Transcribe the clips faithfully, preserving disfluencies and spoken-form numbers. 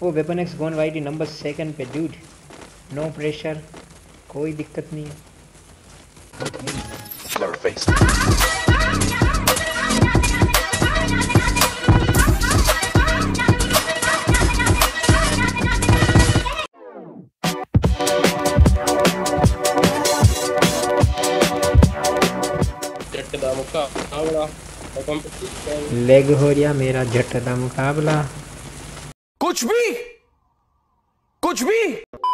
वो वेपन एक्स गोन वाइटी नंबर सेकंड पे ड्यूड, नो प्रेशर, कोई दिक्कत नहीं है। लेग हो रहा मेरा जट दा मुकाबला। कुछ भी कुछ भी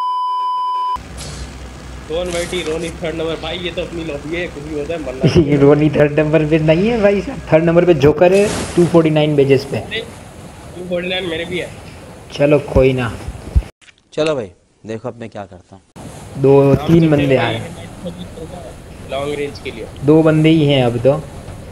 रोन वाइटी रोनी थर्ड नंबर भाई, ये तो अपनी लॉबी है, कुछ भी होता है मरना। ये रोनी थर्ड नंबर पे नहीं है भाई, थर्ड नंबर पे जोकर है टू फोर्टी नाइन बेजेस पे। टू फोर्टी नाइन मेरे भी है। चलो कोई ना, चलो भाई देखो अब मैं क्या करता हूँ। दो तीन बंदे आ रहे हैं लॉन्ग रेंज के लिए, दो बंदे ही हैं अब तो,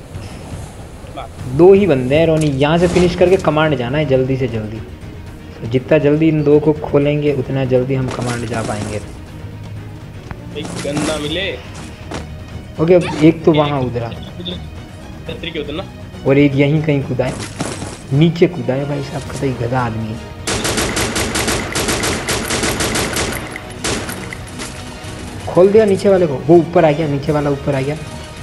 दो ही बंदे हैं रोनी। यहाँ से फिनिश करके कमांड जाना है जल्दी से जल्दी, तो जितना जल्दी इन दो को खोलेंगे उतना जल्दी हम कमांड जा पाएंगे। एक गन्ना मिले। ओके, एक तो वहाँ उधरा के उधर ना, और एक यहीं कहीं कूदा है, नीचे कूदा है भाई साहब, कतई गधा आदमी है। खोल दिया नीचे वाले को, वो ऊपर आ गया, नीचे वाला ऊपर आ गया।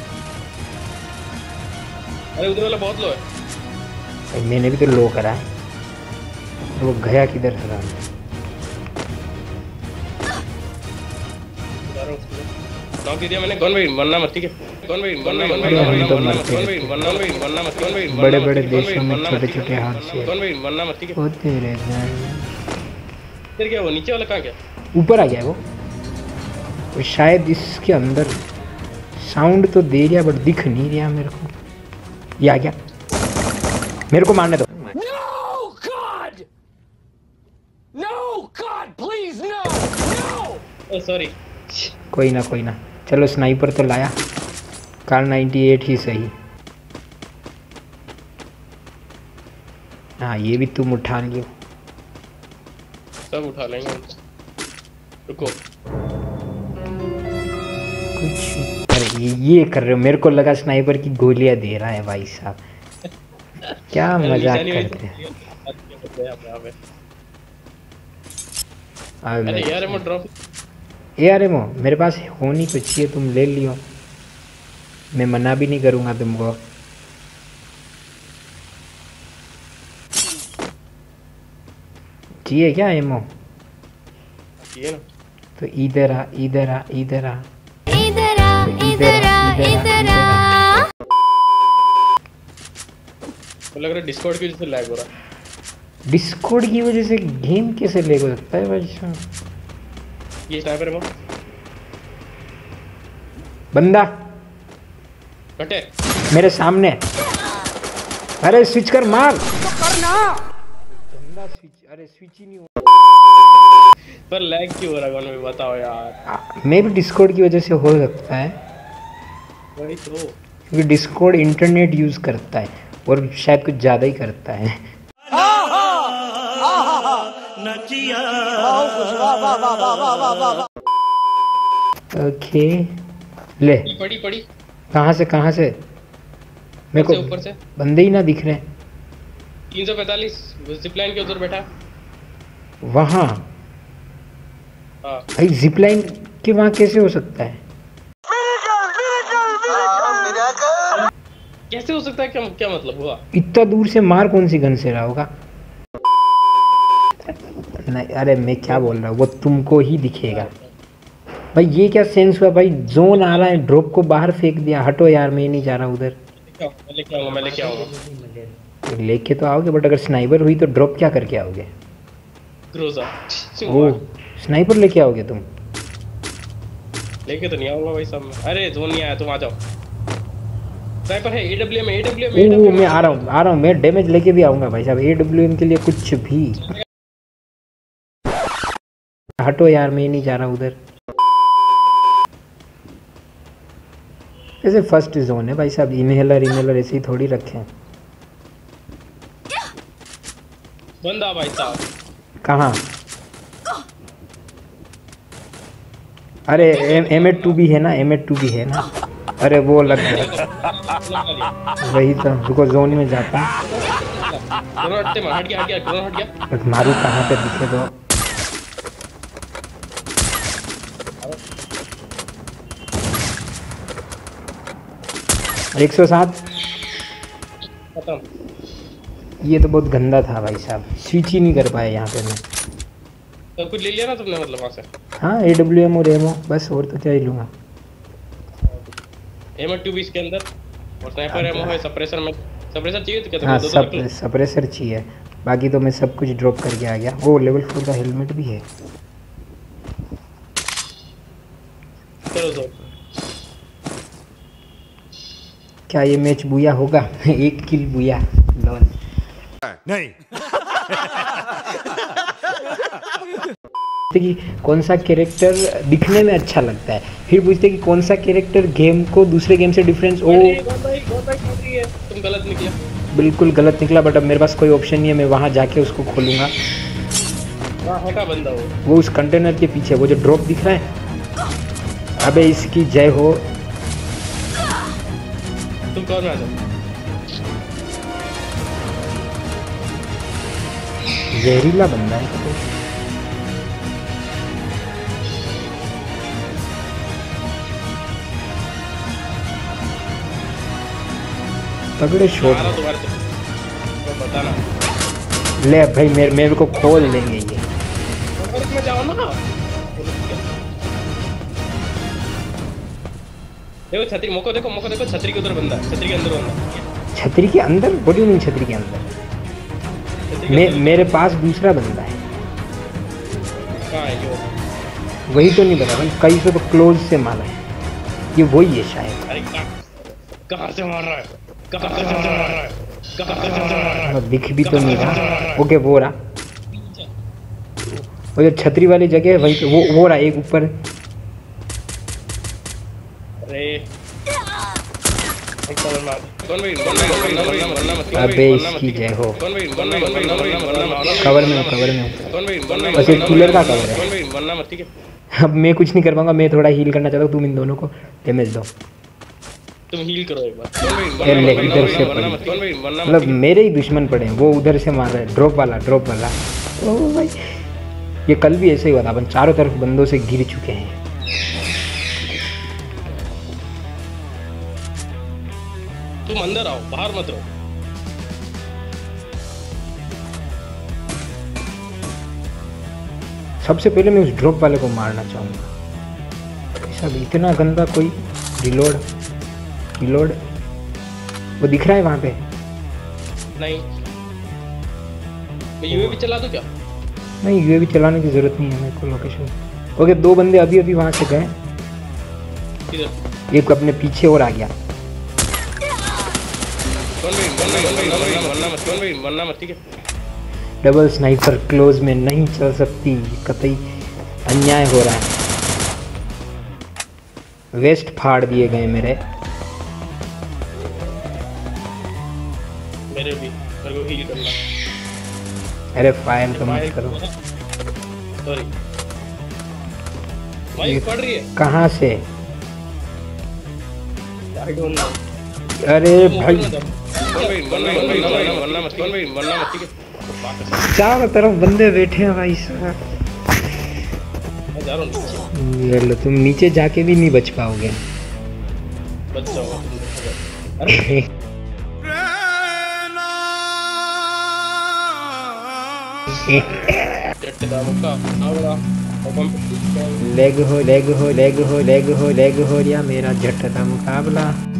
अरे उधर वाला बहुत लो है भाई, मैंने भी तो लो करा है, तो वो गया किधर था? नॉक दे दिया मैंने। गन भाई मरना मत, ठीक है? गन भाई मरना मत, गन भाई मरना मत, गन भाई मरना मत, मरना मत, गन भाई बड़े बड़े देशों में छोटे छोटे हादसे गन भाई मरना मत, ठीक है? होते रहते हैं। फिर क्या वो नीचे वाला कहाँ गया? ऊपर आ गया वो, वो शायद इसके अंदर साउंड तो दे रहा बट दिख नहीं रहा मेरे को। ये आ गया, मेरे को मारने दो। No God! No God, please no! No! Oh sorry. कोई ना कोई ना, चलो स्नाइपर तो लाया, कार नाइन्टी एट ही सही। हाँ ये भी तुम उठा लियो। सब उठा लेंगे, रुको। कुछ अरे ये ये कर रहे हो, मेरे को लगा स्नाइपर की गोलियां दे रहा है भाई साहब, क्या मजाक करते हैं। अरे यार मैं ड्रॉप यार एमो मेरे पास होनी तो चाहिए, तुम ले लियो, मैं मना भी नहीं करूँगा तुमको। चाहिए क्या एमो? चाहिए ना, तो इधर आ इधर आ इधर आ इधर आ इधर आ इधर आ। तो लग रहा है डिस्कॉर्ड की वजह से लैग हो रहा है। डिस्कॉर्ड की वजह से गेम कैसे लैग हो सकता है भाई साहब? ये स्नाइपर है वो, बंदा कटे मेरे सामने। अरे स्विच कर, मार करना। बंदा स्विच, अरे स्विच ही नहीं हो। पर लैग क्यों हो रहा है? कौन भी बताओ यार। मे भी डिस्कॉर्ड की वजह से हो सकता है, वही तो, क्योंकि डिस्कॉर्ड इंटरनेट यूज करता है और शायद कुछ ज्यादा ही करता है। ओके ले, पड़ी पड़ी कहाँ से कहाँ से? मेरे को ऊपर से बंदे ही ना दिख रहे। तीन सौ पैंतालीस जिपलाइन के उधर बैठा वहाँ हाँ। भाई जिपलाइन के वहाँ कैसे हो सकता है? कैसे हो सकता है? क्या क्या मतलब हुआ? इतना दूर से मार कौन सी गन से रहा होगा? नहीं अरे मैं क्या बोल रहा हूँ, वो तुमको ही दिखेगा भाई। ये क्या सेंस हुआ भाई? जोन आ रहा है, ड्रॉप को बाहर फेंक दिया। हटो यार, मैं नहीं जा रहा उधर। मैं लेके आऊंगा, मैं लेके आऊंगा। लेके तो आओगे बट अगर स्नाइपर हुई तो ड्रॉप क्या करके आओगे? ग्रोजा ओ स्नाइपर लेके आओगे तुम? लेके तो नहीं आऊंगा भाई साहब। अरे जोन नहीं आया, तुम आ जाओ। स्नाइपर है, एडब्ल्यूएम है, एडब्ल्यूएम एडब्ल्यूएम। मैं आ रहा हूँ आ रहा हूँ मैं डैमेज लेके भी आऊंगा भाई साहब। एडब्ल्यूएम के लिए कुछ भी। हटो यार, मैं नहीं जा रहा उधर। ऐसे फर्स्ट जोन है भाई साहब, इनहेलर इनहेलर ऐसे ही थोड़ी रखे हैं। बंदा भाई साहब कहाँ? अरे एम एड टू भी है ना, एम एड टू भी है ना। अरे वो लग गया, वही तो। रुको जोन में जाता है। क्रोनो हटते मार, हट गया हट गया क्रोनो हट गया। बट मारू कहाँ पे दिखे तो। एक सौ सात। खत्म। ये तो बहुत गंदा था भाई साहब, स्विच ही नहीं कर पाया यहाँ पे मैं। सब कुछ ले लिया ना तुमने मतलब वहाँ से? हाँ ए डब्ल्यू एम और एमओ बस, और तो क्या ही लूँगा। एम टू भी इसके अंदर और स्नाइपर एमओ है। सप्रेसर में सप्रेसर चाहिए तो क्या हाँ दो दो सब रख लो। सप्रेसर चाहिए, बाकी तो मैं सब कुछ ड्रॉप करके आ गया। वो लेवल फोर का हेलमेट भी है। चलो दो। क्या ये मैच बुया होगा? एक किल बुया लॉल नहीं। कि कौन सा कैरेक्टर दिखने में अच्छा लगता है, फिर पूछते कि कौन सा कैरेक्टर गेम को दूसरे गेम से डिफरेंस। ओ अरे गौर भाई गौर भाई खोल रही है, तुम गलत निकला। बिल्कुल गलत निकला, बट अब मेरे पास कोई ऑप्शन नहीं है, मैं वहाँ जाके उसको खोलूँगा। वहाँ है का बंदा वो? वो उस कंटेनर के पीछे वो जो ड्रॉप दिख रहा है। अबे इसकी जय हो। तुम कौन में आ जाओ। जहरीला बंदा है तो। तगड़े शॉट मारा तुम्हारे से तो बताना। ले भाई, मेरे मेरे को खोल देंगे ये। और में जाओ ना। देखो छतरी, मौको देखो मौको देखो, छतरी के उधर बंदा है, छतरी के अंदर बंदा। छतरी के अंदर? व्हाट डू यू मीन छतरी के अंदर? छतरी के मे, अंदर मेरे पास दूसरा बंदा है। कहाँ है ये? वही तो नहीं बता रहा, कई से तो क्लोज से मारा है। ये वही है शायद। अरे कहाँ कहाँ से मार रहा है? कहाँ से मार रहा है? कहाँ से मार रहा है? और दिख भी तो नहीं रहा। ओके वो रहा, वो जो छतरी वाली जगह है वही पे, वो वो रहा एक ऊपर। अरे एक बार मार। कौन भाई? कौन भाई? कौन भाई? वरना मत। अबे इसकी जय हो। कौन भाई? कौन भाई? कौन भाई? वरना मत। कवर में हूँ, कवर में हूँ। कौन भाई? कौन भाई? बस एक किलर का कवर है। कौन भाई? वरना मत। ठीक है अब मैं कुछ नहीं कर पाऊंगा, मैं थोड़ा हील करना चाहता हूँ। तुम इन दोनों को डैमेज दो। तुम हील करो एक बार। कौन भाई? ये ले, इधर से वरना पड़ी। मत। कौन भाई? वरना मत। मतलब मेरे ही दुश्मन पड़े हैं, वो उधर से मार रहे हैं। ड्रॉप वाला ड्रॉप वाला ओ भाई, ये कल भी ऐसे ही हुआ था। अपन चारों तरफ बंदों से गिर चुके हैं। तुम अंदर आओ, बाहर मत रहो। सबसे पहले मैं उस ड्रॉप वाले को मारना चाहूँगा। सब इतना गंदा कोई। रिलोड रिलोड वो दिख रहा है वहाँ पे? नहीं मैं यूएवी चला दूं क्या? नहीं, यूएवी चलाने की जरूरत नहीं है मेरे को। लोकेशन ओके, दो बंदे अभी अभी वहाँ से गए। किधर? एक अपने पीछे और आ गया। कौन भाई? कौन भाई? कौन भाई? वरना मत। कौन भाई? वरना मत। ठीक है डबल स्नाइपर क्लोज में नहीं चल सकती, कतई अन्याय हो रहा है। वेस्ट फाड़ दिए गए मेरे। मेरे भी, मेरे को हील करना। अरे फायर तो मत करो। सॉरी भाई, पड़ रही है। कहाँ से? I don't know. अरे भाई कौन भाई? कौन भाई? वरना मत। कौन भाई? वरना मत। ठीक है चारों तरफ बंदे बैठे हैं भाई साहब। मैं जा रहा हूँ। ये लो, तुम नीचे जाके भी नहीं बच पाओगे। बच जाओ तुम। अरे चट्टे दाव का आवड़ा लेग हो लेग हो लेग हो लेग हो लेग हो या मेरा झट था मुकाबला।